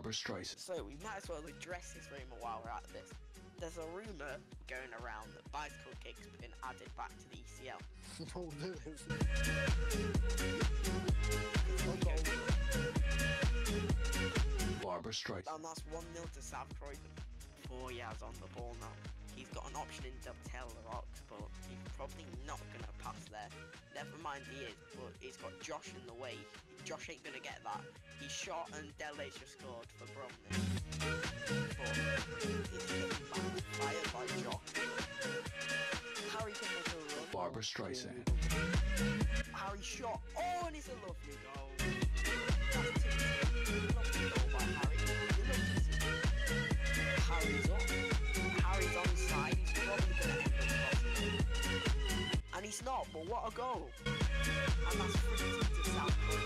Barbra Streisand. So we might as well address this rumour while we're at this. There's a rumour going around that bicycle kicks have been added back to the ECL. No, there isn't. Barbra Streisand. And that's 1-0 to South Croydon. 4 years on the ball now. He's got an option in Dovetail Rocks, but he's probably not going to pass there. Never mind he is, but he's got Josh in the way. Josh ain't going to get that. He shot and Dele's just scored for Bromley. But he's getting fired by Josh. Harry can make a run. Barbra Streisand. Harry shot. Oh, and it's a lovely goal. That's lovely goal by Harry. You love to see it. Harry's up. Harry's onside. He's probably going to end up crossing. And he's not, but what a goal. And that's 3-2 to South Croydon.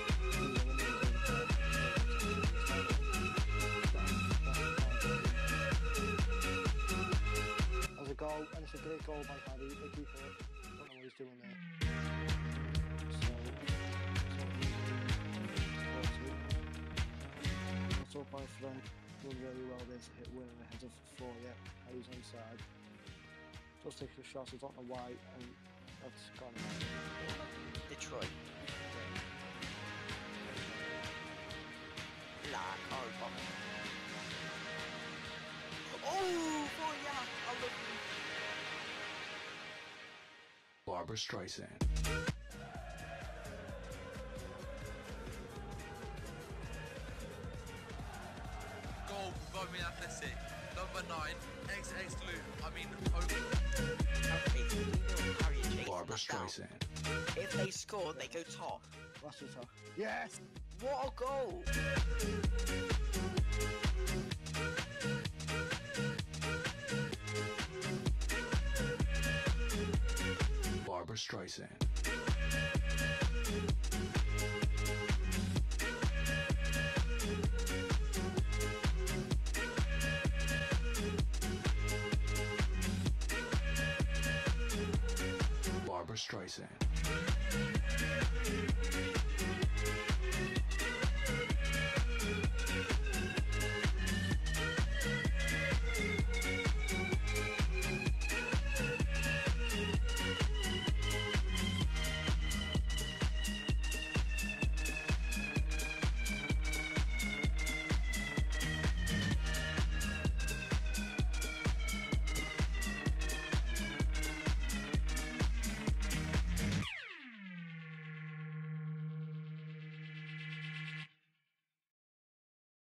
As a goal, and it's a great goal by Harry. The keeper, don't know what he's doing there. So by Frank, doing really well there to hit winning ahead of 4. Yeah, Harry's onside. Just taking a shot, I don't know why, and that's gone. Detroit. Nah, can't bother. Oh, yeah, I love you. Barbra Streisand. Goal for Birmingham Athletic. Number 9, XX Loop. Barbra Streisand. If they score, they go top. Last attack. Yes! What a goal! Barbra Streisand. Barbra Streisand.